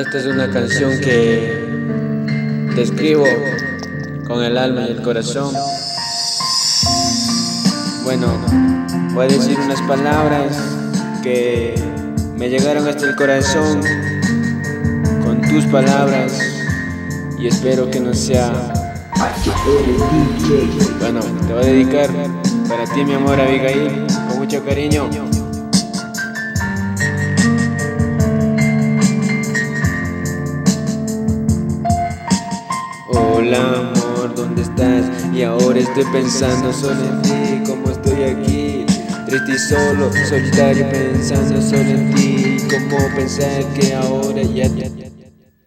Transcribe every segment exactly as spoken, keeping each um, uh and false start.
Esta es una canción que te escribo con el alma y el corazón. Bueno, voy a decir unas palabras que me llegaron hasta el corazón con tus palabras y espero que no sea. Bueno, te voy a dedicar para ti, mi amor Abigail, con mucho cariño. Hola amor, ¿dónde estás? Y ahora estoy pensando solo en ti, como estoy aquí, triste y solo, solitario, pensando solo en ti. Cómo pensar que ahora ya, ya, ya, ya,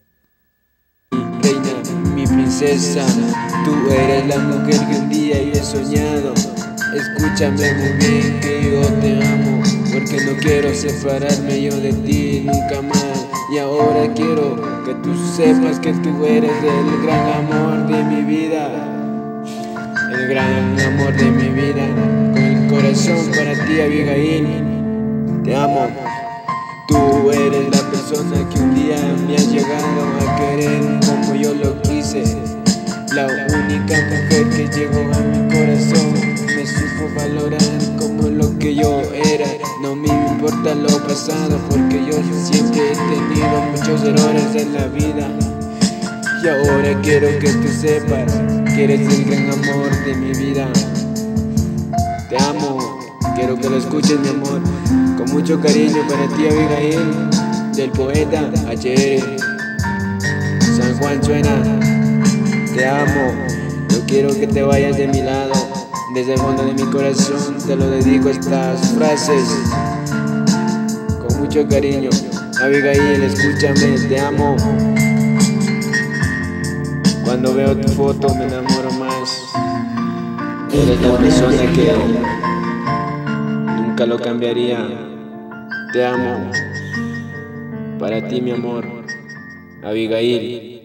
reina, mi princesa, tú eres la mujer que un día yo he soñado. Escúchame muy bien que yo te amo, porque no quiero separarme yo de ti nunca más. Y ahora quiero que tú sepas que tú eres el gran amor de mi vida, el gran amor de mi vida. Con el corazón para ti, Abigail, te amo. Tú eres la persona que un día me ha llegado a querer como yo lo quise, la única mujer que llegó a mi corazón. Me supo valorar como lo que yo era. No me importa lo pasado, porque yo siempre he tenido muchos errores en la vida. Y ahora quiero que tú sepas que eres el gran amor de mi vida. Te amo, quiero que lo escuches, mi amor, con mucho cariño para ti, Abigail, del poeta H R. San Juan suena. Te amo, yo quiero que te vayas de mi lado. Desde el fondo de mi corazón te lo dedico estas frases con mucho cariño. Abigail, escúchame, te amo. Cuando veo tu foto me enamoro más. Eres la persona que nunca lo cambiaría. Te amo. Para ti, mi amor, Abigail.